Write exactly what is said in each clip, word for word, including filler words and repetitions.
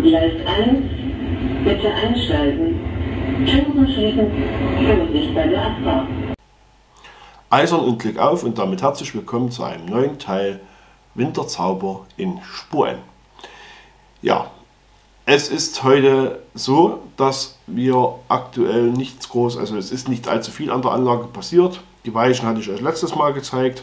Gleis eins, bitte einsteigen. Türen schließen, Vorsicht bei der Abfahrt. Eisern und Klick auf und damit herzlich willkommen zu einem neuen Teil Winterzauber in Spur N. Ja, es ist heute so, dass wir aktuell nichts groß, also es ist nicht allzu viel an der Anlage passiert. Die Weichen hatte ich euch letztes Mal gezeigt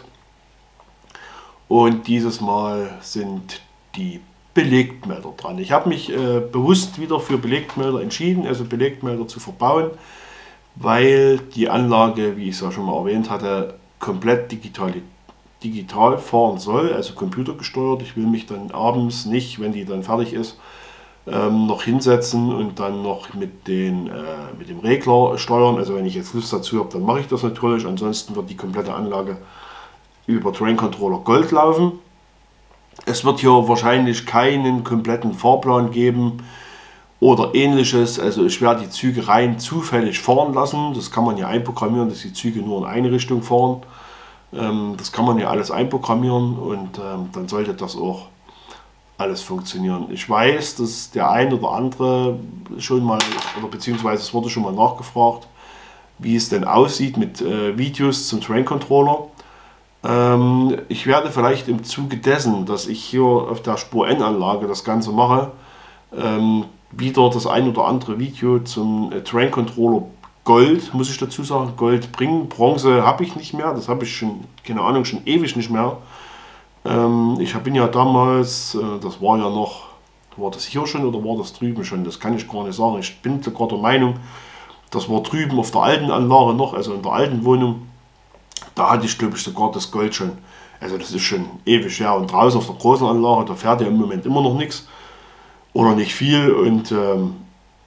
und dieses Mal sind die Belegtmelder dran. Ich habe mich äh, bewusst wieder für Belegtmelder entschieden, also Belegtmelder zu verbauen, weil die Anlage, wie ich es ja schon mal erwähnt hatte, komplett digital, digital fahren soll, also computergesteuert. Ich will mich dann abends nicht, wenn die dann fertig ist, ähm, noch hinsetzen und dann noch mit, den, äh, mit dem Regler steuern. Also wenn ich jetzt Lust dazu habe, dann mache ich das natürlich. Ansonsten wird die komplette Anlage über Train Controller Gold laufen. Es wird hier wahrscheinlich keinen kompletten Fahrplan geben oder ähnliches. Also ich werde die Züge rein zufällig fahren lassen. Das kann man ja einprogrammieren, dass die Züge nur in eine Richtung fahren. Ähm, das kann man ja alles einprogrammieren und ähm, dann sollte das auch alles funktionieren. Ich weiß, dass der ein oder andere schon mal, oder beziehungsweise es wurde schon mal nachgefragt, wie es denn aussieht mit äh, Videos zum Train Controller. Ähm, ich werde vielleicht im Zuge dessen, dass ich hier auf der Spur N-Anlage das Ganze mache, ähm, wieder das ein oder andere Video zum äh, Train Controller Gold, muss ich dazu sagen, Gold bringen. Bronze habe ich nicht mehr, das habe ich schon, keine Ahnung, schon ewig nicht mehr. Ähm, ich bin ja damals, äh, das war ja noch, war das hier schon oder war das drüben schon, das kann ich gar nicht sagen. Ich bin sogar der Meinung, das war drüben auf der alten Anlage noch, also in der alten Wohnung. Da hatte ich, glaube ich, sogar das Gold schon. Also das ist schon ewig her. Und draußen auf der großen Anlage, da fährt ja im Moment immer noch nichts. Oder nicht viel. Und ähm,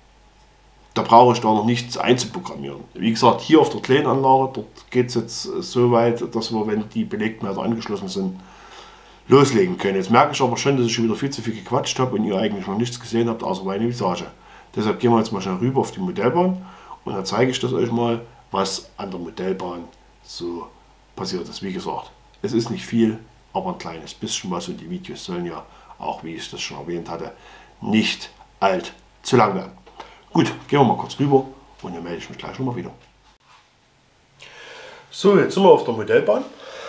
da brauche ich da noch nichts einzuprogrammieren. Wie gesagt, hier auf der kleinen Anlage, dort geht es jetzt so weit, dass wir, wenn die Belegtmelder angeschlossen sind, loslegen können. Jetzt merke ich aber schon, dass ich schon wieder viel zu viel gequatscht habe und ihr eigentlich noch nichts gesehen habt, außer meine Visage. Deshalb gehen wir jetzt mal schnell rüber auf die Modellbahn und dann zeige ich das euch mal, was an der Modellbahn so passiert ist. Wie gesagt, es ist nicht viel, aber ein kleines bisschen was und die Videos sollen ja auch, wie ich das schon erwähnt hatte, nicht allzu lang werden. Gut, gehen wir mal kurz rüber und dann melde ich mich gleich nochmal wieder. So, jetzt sind wir auf der Modellbahn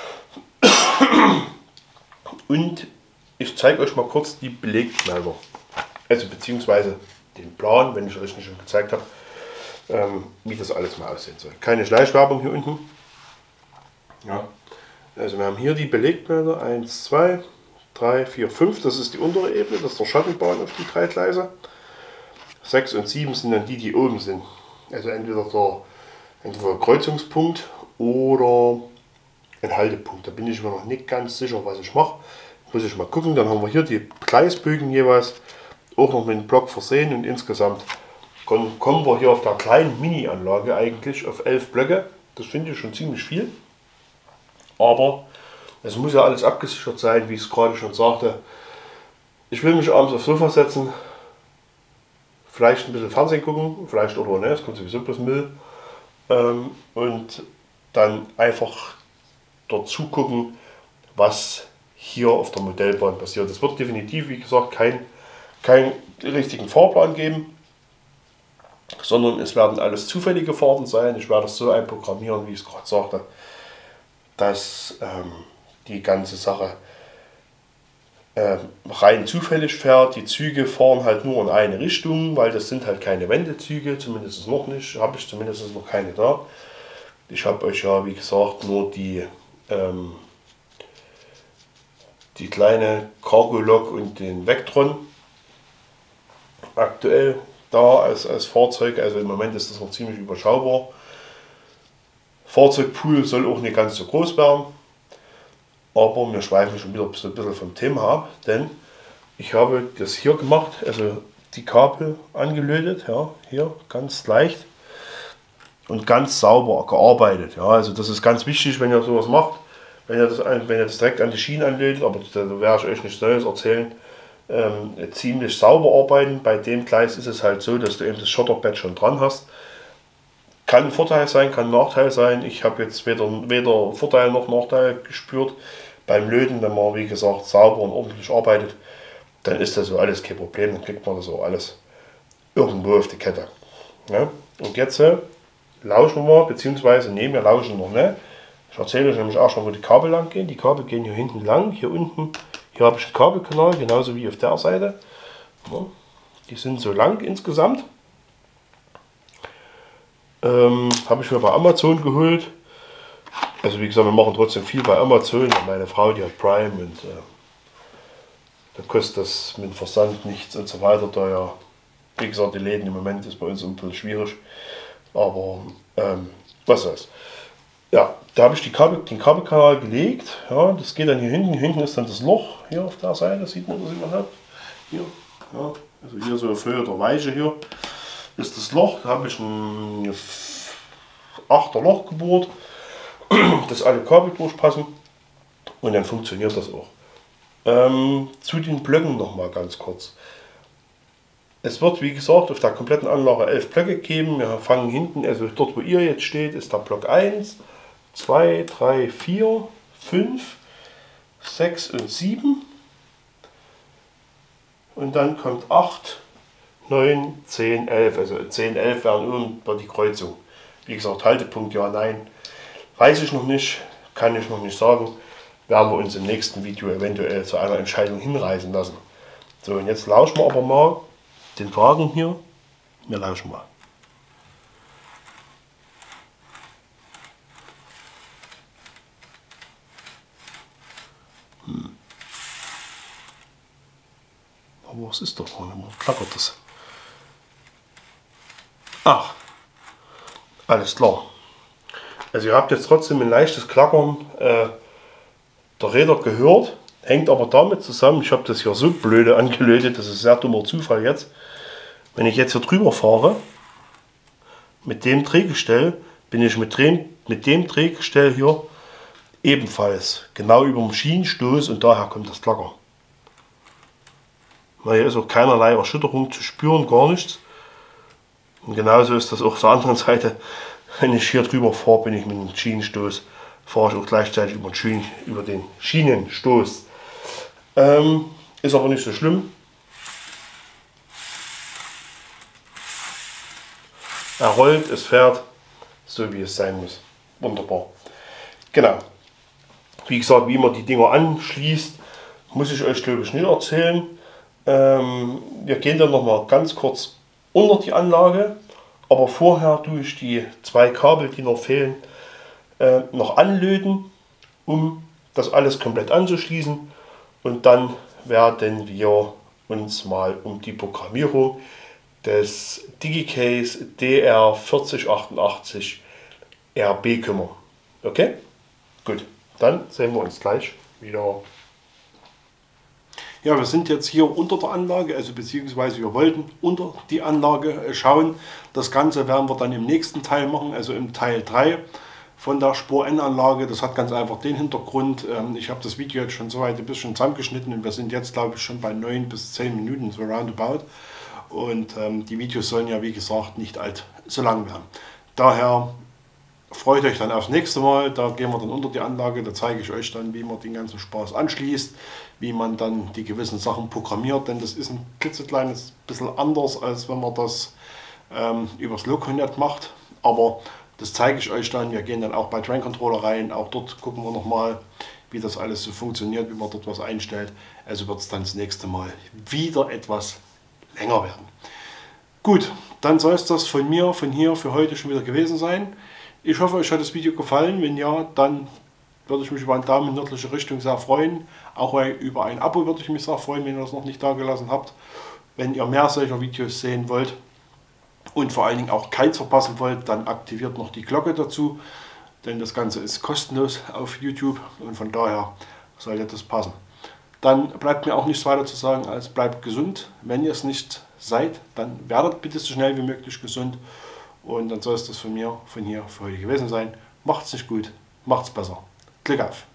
und ich zeige euch mal kurz die Belegtmelder, also beziehungsweise den Plan, wenn ich euch nicht schon gezeigt habe, ähm, wie das alles mal aussehen soll. Keine Schleichwerbung hier unten. Ja, also wir haben hier die Belegtmelder eins, zwei, drei, vier, fünf, das ist die untere Ebene, das ist der Shuttlebahn auf die drei Gleise. sechs und sieben sind dann die, die oben sind. Also entweder der, entweder der Kreuzungspunkt oder ein Haltepunkt. Da bin ich mir noch nicht ganz sicher, was ich mache. Muss ich mal gucken. Dann haben wir hier die Gleisbögen jeweils auch noch mit einem Block versehen und insgesamt kommen wir hier auf der kleinen Mini-Anlage eigentlich auf elf Blöcke. Das finde ich schon ziemlich viel. Aber es muss ja alles abgesichert sein, wie ich es gerade schon sagte. Ich will mich abends aufs Sofa setzen, vielleicht ein bisschen Fernsehen gucken, vielleicht oder ne, es kommt sowieso bloß Müll. Ähm, und dann einfach dort zugucken, was hier auf der Modellbahn passiert. Es wird definitiv, wie gesagt, kein, keinen richtigen Fahrplan geben, sondern es werden alles zufällige Fahrten sein. Ich werde es so einprogrammieren, wie ich es gerade sagte, dass ähm, die ganze Sache äh, rein zufällig fährt. Die Züge fahren halt nur in eine Richtung, weil das sind halt keine Wendezüge, zumindest noch nicht, habe ich zumindest noch keine da. Ich habe euch ja, wie gesagt, nur die, ähm, die kleine Cargo-Lok und den Vectron aktuell da als, als Fahrzeug, also im Moment ist das noch ziemlich überschaubar. Fahrzeugpool soll auch nicht ganz so groß werden, aber wir schweifen schon wieder so ein bisschen vom Thema ab, denn ich habe das hier gemacht, also die Kabel angelötet, ja, hier ganz leicht und ganz sauber gearbeitet. Ja, also das ist ganz wichtig, wenn ihr sowas macht, wenn ihr das, wenn ihr das direkt an die Schienen anlötet, aber da werde ich euch nichts Neues erzählen, ähm, ziemlich sauber arbeiten. Bei dem Gleis ist es halt so, dass du eben das Schotterbett schon dran hast. Kann ein Vorteil sein, kann ein Nachteil sein. Ich habe jetzt weder, weder Vorteil noch Nachteil gespürt beim Löten, wenn man, wie gesagt, sauber und ordentlich arbeitet. dann ist das so alles kein Problem, dann kriegt man das auch alles irgendwo auf die Kette. Ja? Und jetzt äh, lauschen wir, beziehungsweise nehmen wir lauschen noch nicht. Ich erzähle euch nämlich auch schon, wo die Kabel lang gehen. Die Kabel gehen hier hinten lang, hier unten. Hier habe ich einen Kabelkanal, genauso wie auf der Seite. Ja, die sind so lang insgesamt. Ähm, habe ich mir bei Amazon geholt. Also wie gesagt, wir machen trotzdem viel bei Amazon. Meine Frau, die hat Prime und äh, da kostet das mit dem Versand nichts und so weiter. Da ja, wie gesagt, die Läden im Moment ist bei uns ein bisschen schwierig. Aber ähm, was soll's. Ja, da habe ich die Kabel, den Kabelkanal gelegt. Ja, das geht dann hier hinten. Hinten ist dann das Loch hier auf der Seite. Sieht man das überhaupt? Hier, ja, also hier so auf Höhe der Weiche hier ist das Loch. Da habe ich ein achter Loch gebohrt, dass alle Kabel durchpassen und dann funktioniert das auch. Ähm, zu den Blöcken noch mal ganz kurz. Es wird, wie gesagt, auf der kompletten Anlage elf Blöcke geben. Wir fangen hinten, also dort wo ihr jetzt steht, ist der Block eins, zwei, drei, vier, fünf, sechs und sieben. Und dann kommt acht, neun, zehn, elf. Also zehn, elf wären über die Kreuzung. Wie gesagt, Haltepunkt ja, nein. Weiß ich noch nicht, kann ich noch nicht sagen. Werden wir uns im nächsten Video eventuell zu einer Entscheidung hinreißen lassen. So, und jetzt lauschen wir aber mal den Wagen hier. Wir lauschen mal. Hm. Aber was ist doch? Wo klackert das? Ach, alles klar. Also ihr habt jetzt trotzdem ein leichtes Klackern äh, der Räder gehört. Hängt aber damit zusammen, ich habe das hier so blöde angelötet, das ist ein sehr dummer Zufall jetzt. Wenn ich jetzt hier drüber fahre, mit dem Drehgestell, bin ich mit dem, mit dem Drehgestell hier ebenfalls genau über dem Schienenstoß und daher kommt das Klackern. Weil hier ist auch keinerlei Erschütterung zu spüren, gar nichts. Und genauso ist das auch auf der anderen Seite, wenn ich hier drüber fahre, bin ich mit dem Schienenstoß, fahre ich auch gleichzeitig über den, Schienen, über den Schienenstoß. Ähm, ist aber nicht so schlimm. Er rollt, es fährt, so wie es sein muss. Wunderbar. Genau. Wie gesagt, wie man die Dinger anschließt, muss ich euch glaube ich nicht erzählen. Ähm, wir gehen dann noch mal ganz kurz unter die Anlage, aber vorher tue ich die zwei Kabel, die noch fehlen, äh, noch anlöten, um das alles komplett anzuschließen. Und dann werden wir uns mal um die Programmierung des DigiCase D R vierzig achtundachtzig R B kümmern. Okay? Gut, dann sehen wir uns gleich wieder. Ja, wir sind jetzt hier unter der Anlage, also beziehungsweise wir wollten unter die Anlage schauen. Das Ganze werden wir dann im nächsten Teil machen, also im Teil drei von der Spur N-Anlage. Das hat ganz einfach den Hintergrund. Ich habe das Video jetzt schon soweit ein bisschen zusammengeschnitten und wir sind jetzt, glaube ich, schon bei neun bis zehn Minuten, so roundabout. Und ähm, die Videos sollen ja, wie gesagt, nicht allzu lang werden. Daher freut euch dann aufs nächste Mal. Da gehen wir dann unter die Anlage. Da zeige ich euch dann, wie man den ganzen Spaß anschließt, wie man dann die gewissen Sachen programmiert. Denn das ist ein klitzekleines bisschen anders, als wenn man das ähm, übers Loconet macht. Aber das zeige ich euch dann. Wir gehen dann auch bei Train Controller rein. Auch dort gucken wir nochmal, wie das alles so funktioniert, wie man dort was einstellt. Also wird es dann das nächste Mal wieder etwas länger werden. Gut, dann soll es das von mir, von hier für heute schon wieder gewesen sein. Ich hoffe, euch hat das Video gefallen. Wenn ja, dann würde ich mich über einen Daumen in nördliche Richtung sehr freuen. Auch über ein Abo würde ich mich sehr freuen, wenn ihr das noch nicht da gelassen habt. Wenn ihr mehr solcher Videos sehen wollt und vor allen Dingen auch keins verpassen wollt, dann aktiviert noch die Glocke dazu. Denn das Ganze ist kostenlos auf YouTube und von daher sollte das passen. Dann bleibt mir auch nichts weiter zu sagen, als bleibt gesund. Wenn ihr es nicht seid, dann werdet bitte so schnell wie möglich gesund. Und dann soll es das von mir, von hier für heute gewesen sein. Macht's nicht gut, macht's besser. Glück auf!